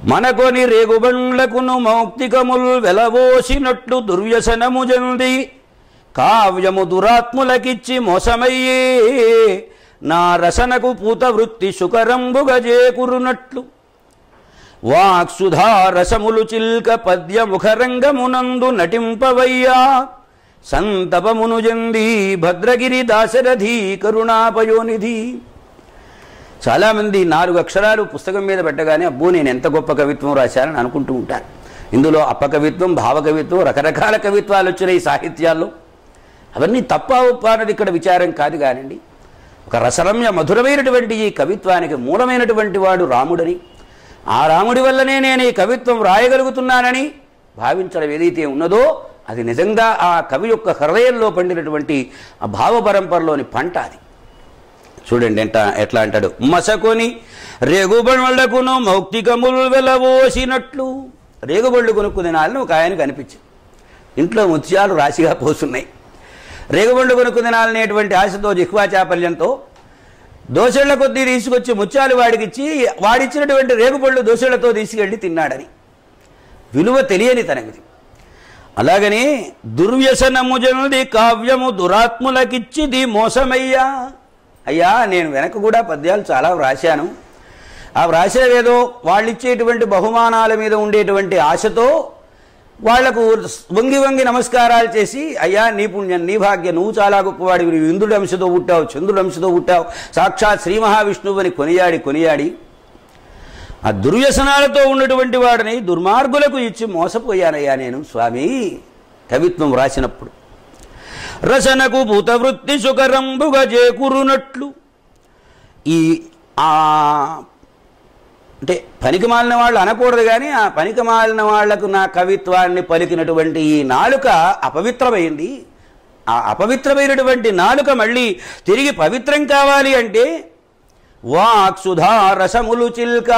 మనకొని రేగుబండ్లకును మౌక్తికముల్ వెలవోసినట్లు దుర్వ్యసనము జంది కావ్యము దురాత్ములకిచ్చి మోసమయ్యే నా రసనకు పూత వృత్తి శుకరంబుగా చేకురునట్లు వాక్సుధా రసములు చిల్క పద్యముఖరంగమునందు నటింపవయ్యా సంతపమును జంది భద్రగిరి దాశరథి కరుణాపయోనిధి. చాలామంది 4 అక్షరాలు పుస్తకం మీద పెట్టగానే అబ్బో నేను ఎంత గొప్ప కవిత్వం రాశానని అనుకుంటూ ఉంటారు. ఇందులో అప్పకవిత్వం, భావకవిత్వం, రకరకాల కవిత్వాలు వచ్చినాయి ఈ సాహిత్యాల్లో. అవన్నీ తప్ప ఉప్ప అన్నది ఇక్కడ విచారం కాదు కానండి. ఒక రసరమ్య మధురమైనటువంటి ఈ కవిత్వానికి మూలమైనటువంటి వాడు రాముడని, ఆ రాముడి వల్లనే నేను ఈ కవిత్వం రాయగలుగుతున్నానని భావించడం ఏదైతే ఉన్నదో అది నిజంగా ఆ కవి యొక్క హృదయంలో పండినటువంటి ఆ భావ పరంపరలోని పంట అది. చూడండి ఎట్లా అంటాడు. మసకొని రేగుబళ్ళకును మౌక్తికములు వెలవోసినట్లు. రేగుబళ్ళు కొనుక్కునే నాళ్ళని ఒక ఆయనకు అనిపించింది. ఇంట్లో ముత్యాలు రాశిగా పోస్తున్నాయి. రేగుబళ్ళు కొనుక్కునే నాలనేటువంటి ఆశతో జిహ్వా చాపల్యంతో దోసెళ్ల కొద్దీ తీసుకొచ్చి ముత్యాలు వాడికిచ్చి వాడిచ్చినటువంటి రేగుబళ్ళు దోసెళ్లతో తీసుకెళ్ళి తిన్నాడని విలువ తెలియని తనకిది. అలాగనే దుర్వ్యసనము జనుది కావ్యము దురాత్ములకిచ్చిది మోసమయ్యా. అయ్యా నేను వెనక కూడా పద్యాలు చాలా వ్రాశాను. ఆ వ్రాసేవేదో వాళ్ళు ఇచ్చేటువంటి బహుమానాల మీద ఉండేటువంటి ఆశతో వాళ్లకు వంగి వంగి నమస్కారాలు చేసి అయ్యా నీ పుణ్యం, నీ భాగ్యం, నువ్వు చాలా గొప్పవాడివి, నువ్వు ఇంద్రుడి అంశతో పుట్టావు, చంద్రుడి అంశతో పుట్టావు, సాక్షాత్ శ్రీ మహావిష్ణువు అని కొనియాడి ఆ దుర్వ్యసనాలతో ఉన్నటువంటి వాడిని దుర్మార్గులకు ఇచ్చి మోసపోయానయ్యా నేను స్వామి కవిత్వం రాసినప్పుడు. రసనకు భూతవృత్తి సుకరంబుగా చేకూరునట్లు. ఈ అంటే పనికి మాలిన వాళ్ళు అనకూడదు కానీ ఆ పనికి మాలిన వాళ్లకు నా కవిత్వాన్ని పలికినటువంటి ఈ నాలుక అపవిత్రమైంది. ఆ అపవిత్రమైనటువంటి నాలుక మళ్ళీ తిరిగి పవిత్రం కావాలి అంటే వాక్సుధా రసములు చిల్క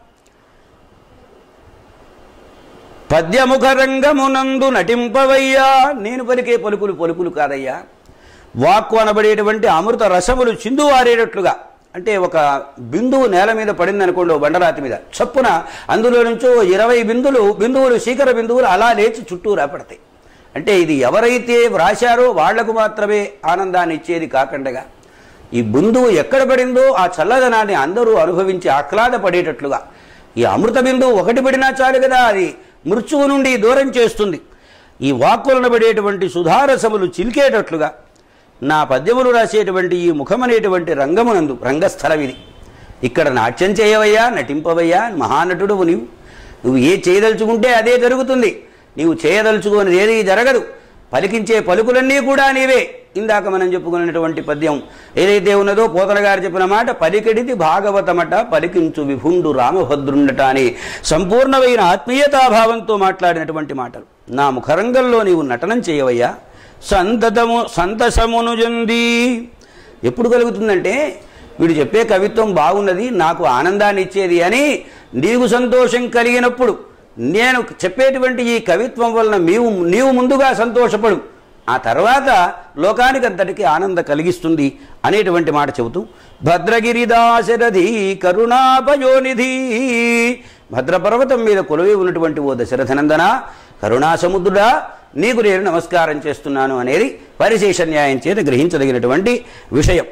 పద్యముఖ రంగమునందు నటింపవయ్యా. నేను పలికే పలుకులు కాదయ్యా. వాక్కు అనబడేటువంటి అమృత రసములు చిందువారేటట్లుగా, అంటే ఒక బిందువు నేల మీద పడింది అనుకోండి, బండరాతి మీద చప్పున అందులో నుంచో 20 బిందువులు శీకర బిందువులు అలా లేచి చుట్టూ రాపడతాయి. అంటే ఇది ఎవరైతే వ్రాశారో వాళ్లకు మాత్రమే ఆనందాన్ని ఇచ్చేది కాకుండా ఈ బిందువు ఎక్కడ పడిందో ఆ చల్లదనాన్ని అందరూ అనుభవించి ఆహ్లాదపడేటట్లుగా ఈ అమృత బిందువు ఒకటి పడినా చాలు కదా, అది మృత్యువు నుండి దూరం చేస్తుంది. ఈ వాక్కులను పడేటువంటి సుధారసములు చిలికేటట్లుగా నా పద్యములు రాసేటువంటి ఈ ముఖమనేటువంటి రంగమునందు, రంగస్థలం ఇది, ఇక్కడ నాట్యం చేయవయ్యా, నటింపవయ్యా. మహానటుడువు నువ్వు ఏ చేయదలుచుకుంటే అదే జరుగుతుంది. నీవు చేయదలుచుకునేది ఏది జరగదు. పలికించే పలుకులన్నీ కూడా నీవే. ఇందాక మనం చెప్పుకున్నటువంటి పద్యం ఏదైతే ఉన్నదో పోతన గారు చెప్పిన మాట, పలికిడిది భాగవతమట పలికించు విభుండు రామభద్రుండట అని సంపూర్ణమైన ఆత్మీయతాభావంతో మాట్లాడినటువంటి మాటలు. నా ముఖరంగంలో నీవు నటనం చేయవయ్యా. సంతసమును జంది. ఎప్పుడు కలుగుతుందంటే వీడు చెప్పే కవిత్వం బాగున్నది, నాకు ఆనందాన్ని ఇచ్చేది అని నీకు సంతోషం కలిగినప్పుడు, నేను చెప్పేటువంటి ఈ కవిత్వం వలన నీవు ముందుగా సంతోషపడు, ఆ తర్వాత లోకానికి అంతటికీ ఆనందం కలిగిస్తుంది అనేటువంటి మాట చెబుతూ భద్రగిరి దాశరథి కరుణాపయోనిధి. భద్రపర్వతం మీద కొలువై ఉన్నటువంటి ఓ దశరథనందన, కరుణా సముద్రుడా, నీకు నేను నమస్కారం చేస్తున్నాను అనేది పరిశేష న్యాయం చేత గ్రహించదగినటువంటి విషయం.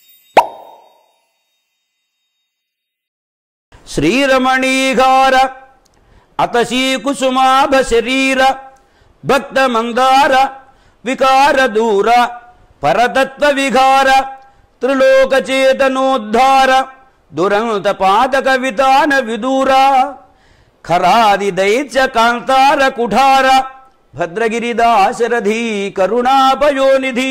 శ్రీరమణీఘార అతశీ కుసుమాభ శరీర భక్త మందార వికార దూర పరతత్వ విహార త్రిలోక చేతనోద్ధార దురంత పాతక వితాన విదూర ఖరాది దైత్య కాంతార కుఠార భద్రగిరి దాశరథి కరుణాపయోనిధి.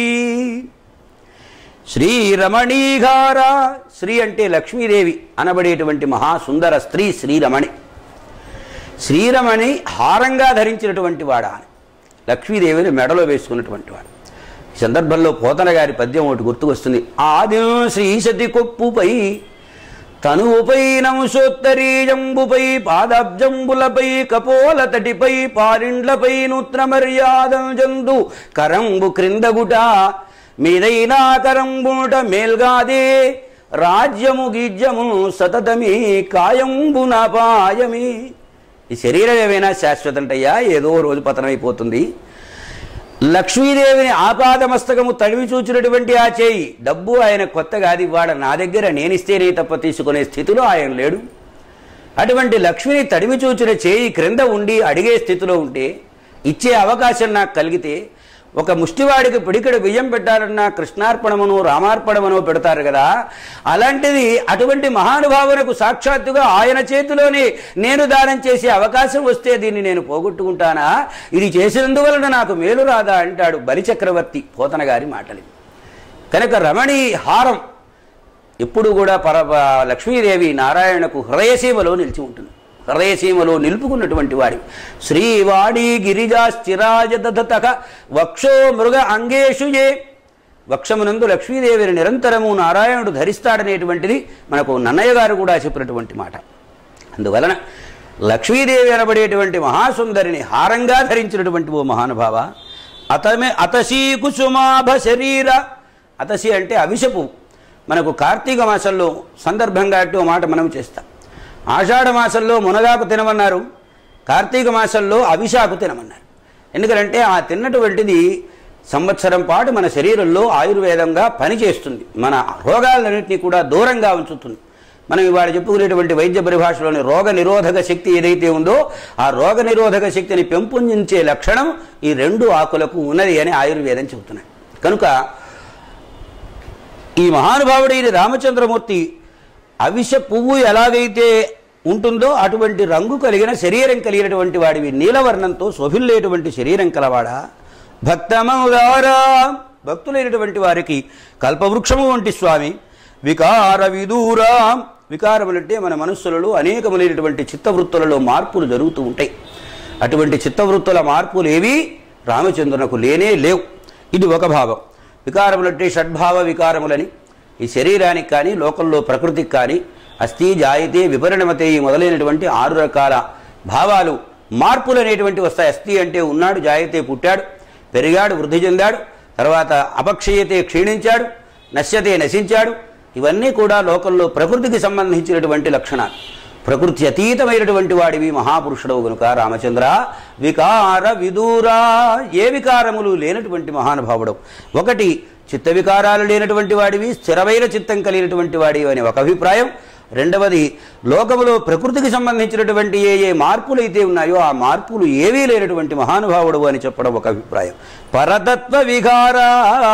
శ్రీరమణీఘార. శ్రీ అంటే లక్ష్మీదేవి అనబడేటువంటి మహాసుందర స్త్రీ శ్రీరమణి. శ్రీరమణి హారంగా ధరించినటువంటి వాడా, లక్ష్మీదేవిని మెడలో వేసుకున్నటువంటి వాడు. ఈ సందర్భంలో పోతన గారి పద్యం ఒకటి గుర్తుకొస్తుంది. ఆది శ్రీశతి కొప్పుపై తనువుపై నముషోత్తరీజంబుపై పాదాబ్జంబులపై కపోల తటిపై పారిండ్లపై నూత్రమర్యాదం జందు కరంబు క్రిందగుట మీదైనా కరంబుట మేల్గాదే రాజ్యము గీజ్యము సతతమీ కాయంబునపాయమి. ఈ శరీరం ఏమైనా శాశ్వతంటయ్యా, ఏదో రోజు పతనమైపోతుంది. లక్ష్మీదేవిని ఆపాదమస్తకము తడివి చూచినటువంటి ఆ చేయి, డబ్బు ఆయన కొత్తగా అది ఇవాళ నా దగ్గర నేనిస్తేనే తప్ప తీసుకునే స్థితిలో ఆయన లేడు. అటువంటి లక్ష్మిని తడివి చూచిన చేయి క్రింద ఉండి అడిగే స్థితిలో ఉంటే, ఇచ్చే అవకాశం నాకు కలిగితే, ఒక ముష్టివాడికి పిడికెడు బియ్యం పెట్టాలన్నా కృష్ణార్పణమును రామార్పణమును పెడతారు కదా, అలాంటిది అటువంటి మహానుభావునకు సాక్షాత్తుగా ఆయన చేతిలోనే నేను దానం చేసే అవకాశం వస్తే దీన్ని నేను పోగొట్టుకుంటానా? ఇది చేసినందువలన నాకు మేలు రాదా అంటాడు బలిచక్రవర్తి పోతన గారి మాటలు. కనుక రమణీ హారం ఎప్పుడు కూడా లక్ష్మీదేవి నారాయణకు హృదయసీమలో నిలిచి ఉంటుంది. హృదయసీమలో నిలుపుకున్నటువంటి వాడి శ్రీవాణి గిరిజా స్థిరాజదతక వక్షో మృగ అంగేషుయే. వక్షమునందు లక్ష్మీదేవిని నిరంతరము నారాయణుడు ధరిస్తాడనేటువంటిది మనకు నన్నయ్య గారు కూడా చెప్పినటువంటి మాట. అందువలన లక్ష్మీదేవి అనబడేటువంటి మహాసుందరిని హారంగా ధరించినటువంటి ఓ మహానుభావ, అతసీ కుసుమాభ శరీర. అతసి అంటే అవిషపు. మనకు కార్తీక మాసంలో సందర్భంగా అటు మాట మనం చేస్తాం. ఆషాఢ మాసంలో మునగాకు తినమన్నారు, కార్తీక మాసంలో అవిషాకు తినమన్నారు. ఎందుకంటే ఆ తిన్నటువంటిది సంవత్సరం పాటు మన శరీరంలో ఆయుర్వేదంగా పనిచేస్తుంది, మన రోగాలన్నింటినీ కూడా దూరంగా ఉంచుతుంది. మనం ఇవాళ చెప్పుకునేటువంటి వైద్య పరిభాషలోని రోగ నిరోధక శక్తి ఏదైతే ఉందో ఆ రోగ నిరోధక శక్తిని పెంపొందించే లక్షణం ఈ రెండు ఆకులకు ఉన్నది అని ఆయుర్వేదం చెబుతున్నాయి. కనుక ఈ మహానుభావుడైన రామచంద్రమూర్తి అవిష పువ్వు ఎలాగైతే ఉంటుందో అటువంటి రంగు కలిగిన శరీరం కలిగినటువంటి వాడివి, నీలవర్ణంతో శోభిల్లేటువంటి శరీరం కలవాడా. భక్తమౌదారా, భక్తులైనటువంటి వారికి కల్పవృక్షము వంటి స్వామి. వికార విదూరా, వికారములంటే మన మనస్సులలో అనేకములైనటువంటి చిత్తవృత్తులలో మార్పులు జరుగుతూ ఉంటాయి. అటువంటి చిత్తవృత్తుల మార్పులు ఏవి రామచంద్రునకు లేనే లేవు. ఇది ఒక భావం. వికారములంటే షడ్భావ వికారములని ఈ శరీరానికి కానీ లోకంలో ప్రకృతికి కానీ అస్థి జాయితే విపరిణమతే మొదలైనటువంటి 6 రకాల భావాలు మార్పులు అనేటువంటి వస్తాయి. అస్థి అంటే ఉన్నాడు, జాయితే పుట్టాడు, పెరిగాడు, వృద్ధి చెందాడు, తర్వాత అపక్షయతే క్షీణించాడు, నశ్యతే నశించాడు. ఇవన్నీ కూడా లోకంలో ప్రకృతికి సంబంధించినటువంటి లక్షణాలు. ప్రకృతి అతీతమైనటువంటి వాడివి మహాపురుషుడవు గనుక రామచంద్ర వికార విదూరా, ఏ వికారములు లేనటువంటి మహానుభావుడవు. ఒకటి చిత్త వికారాలు లేనటువంటి వాడివి, స్థిరమైన చిత్తం కలిగినటువంటి వాడివి అని ఒక అభిప్రాయం. రెండవది లోకములో ప్రకృతికి సంబంధించినటువంటి ఏ మార్పులైతే ఉన్నాయో ఆ మార్పులు ఏవీ లేనటువంటి మహానుభావుడు అని చెప్పడం ఒక అభిప్రాయం. పరతత్వ విహారా,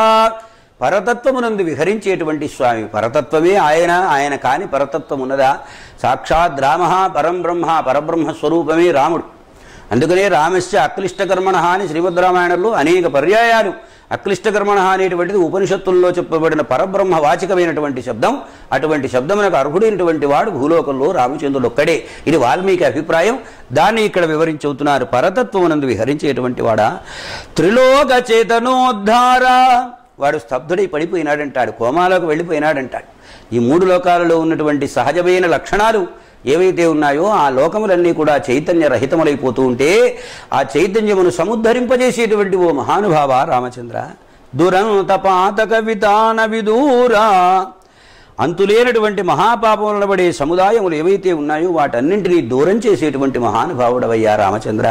పరతత్వమునందు విహరించేటువంటి స్వామి. పరతత్వమే ఆయన కాని పరతత్వం ఉన్నదా? సాక్షాత్ రామ పరం బ్రహ్మ, పరబ్రహ్మ స్వరూపమే రాముడు. అందుకనే రామస్య అక్లిష్టకర్మణ అని శ్రీమద్ రామాయణంలో అనేక పర్యాయాలు అక్లిష్టకర్మణ అనేటువంటిది ఉపనిషత్తుల్లో చెప్పబడిన పరబ్రహ్మ వాచికమైనటువంటి శబ్దం. అటువంటి శబ్దమునకు అర్హుడైనటువంటి వాడు భూలోకంలో రామచంద్రుడు ఒక్కడే. ఇది వాల్మీకి అభిప్రాయం. దాన్ని ఇక్కడ వివరించవుతున్నారు. పరతత్వమునందు విహరించేటువంటి వాడా. త్రిలోక చేతనోద్ధార, వాడు స్తబ్దుడై పడిపోయినాడంటాడు, కోమాలోకి వెళ్ళిపోయినాడంటాడు. ఈ 3 లోకాలలో ఉన్నటువంటి సహజమైన లక్షణాలు ఏవైతే ఉన్నాయో ఆ లోకములన్నీ కూడా చైతన్య రహితములైపోతూ ఉంటే ఆ చైతన్యమును సముద్ధరింపజేసేటువంటి ఓ మహానుభావ రామచంద్ర. దురంత పాతక వితాన విదూరా, అంతులేనటువంటి మహాపాపములబడే సముదాయములు ఏవైతే ఉన్నాయో వాటన్నింటినీ దూరం చేసేటువంటి మహానుభావుడవయ్యా రామచంద్ర.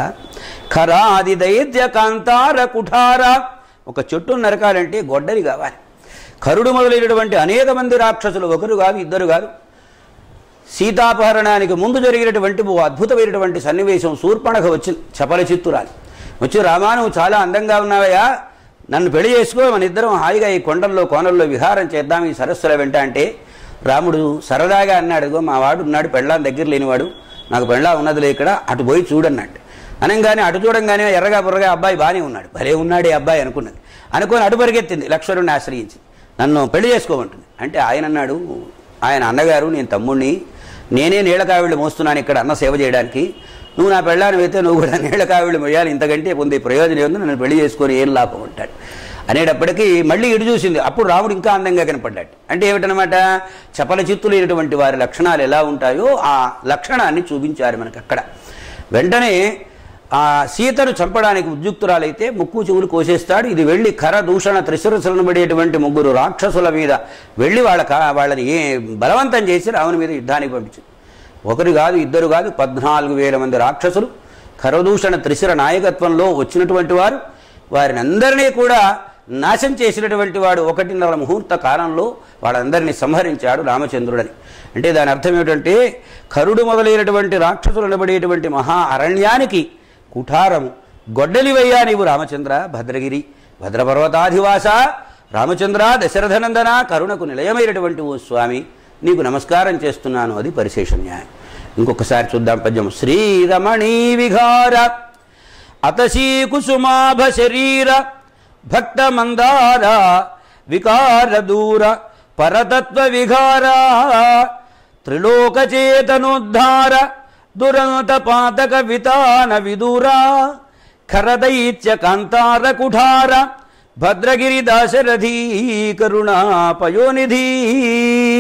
ఖరాది దైత్య కాంతార కుఠార, ఒక చెట్టు నరకాలంటే గొడ్డలి కావాలి. కరుడు మొదలైనటువంటి అనేక మంది రాక్షసులు, ఒకరు కాదు ఇద్దరు కాదు. సీతాపహరణానికి ముందు జరిగినటువంటి ఓ అద్భుతమైనటువంటి సన్నివేశం. శూర్పణఖ వచ్చి చపల చిత్తురాలి వచ్చి, రామా నువ్వు చాలా అందంగా ఉన్నావయ్యా, నన్ను పెళ్లి చేసుకో, మన ఇద్దరం హాయిగా ఈ కొండల్లో కోనల్లో విహారం చేద్దాం ఈ సరస్సుల వెంట అంటే, రాముడు సరదాగా అన్నాడు, మా వాడు ఉన్నాడు పెళ్ళాం దగ్గర లేనివాడు, నాకు పెళ్ళా ఉన్నదిలే ఇక్కడ, అటు పోయి చూడన్నట్టు. అనగానే అటు చూడంగానే ఎర్రగా బుర్రగా అబ్బాయి బాగానే ఉన్నాడు, భలే ఉన్నాడే అబ్బాయి అనుకున్నది. అనుకొని అటు పరిగెత్తింది, లక్ష్మణుడిని ఆశ్రయించి నన్ను పెళ్లి చేసుకోమంటుంది. అంటే ఆయన అన్నాడు, ఆయన అన్నగారు నేను తమ్ముడిని, నేనే నీళ్ళకావిళ్ళు మోస్తున్నాను ఇక్కడ అన్న సేవ చేయడానికి, నువ్వు నా పెళ్ళాన్ని అయితే నువ్వు కూడా నీళ్ళకావిళ్ళు మొయ్యాలి, ఇంతకంటే పొందే ప్రయోజనం ఉంది, నన్ను పెళ్లి చేసుకొని ఏం లాభం అంటాడు. అనేటప్పటికీ మళ్ళీ ఇటు చూసింది. అప్పుడు రాముడు ఇంకా అందంగా కనపడ్డాడు. అంటే ఏమిటనమాట, చపల చిత్తులైనటువంటి వారి లక్షణాలు ఎలా ఉంటాయో ఆ లక్షణాన్ని చూపించారు మనకు అక్కడ. వెంటనే ఆ సీతను చంపడానికి ఉద్యుక్తురాలైతే ముక్కు చెవులు కోసేస్తాడు. ఇది వెళ్ళి ఖరదూషణ త్రిశిరసులను పడేటువంటి 3 రాక్షసుల మీద వెళ్ళి వాళ్ళని బలవంతం చేసి రావణి మీద యుద్ధానికి పంపించింది. ఒకరు కాదు, ఇద్దరు కాదు, 14,000 మంది రాక్షసులు ఖరదూషణ త్రిశిర నాయకత్వంలో వచ్చినటువంటి వారు. వారిని అందరినీ కూడా నాశం చేసినటువంటి వాడు 1.5 ముహూర్త కాలంలో వాళ్ళందరినీ సంహరించాడు రామచంద్రుడని. అంటే దాని అర్థం ఏమిటంటే ఖరుడు మొదలైనటువంటి రాక్షసులు అనబడేటువంటి మహా అరణ్యానికి కుఠారము గొడ్డలివయ్యా నీవు రామచంద్ర. భద్రగిరి భద్రపర్వతాధివాస రామచంద్ర దశరథనందన కరుణకు నిలయమైనటువంటి ఓ స్వామి నీకు నమస్కారం చేస్తున్నాను. అది పరిశేష న్యాయం. ఇంకొకసారి చూద్దాం పద్యం. శ్రీరమణీ విహార అతశీ కుసుమాభ శరీర భక్త మందార వికార దూర పరతత్వ విహార త్రిలోకచేతనోద్ధార దురంత పాతక వితాన విదూరా ఖరదైత్య కాంతార కుఠార భద్రగిరి దాశరథీ కరుణా పయోనిధి.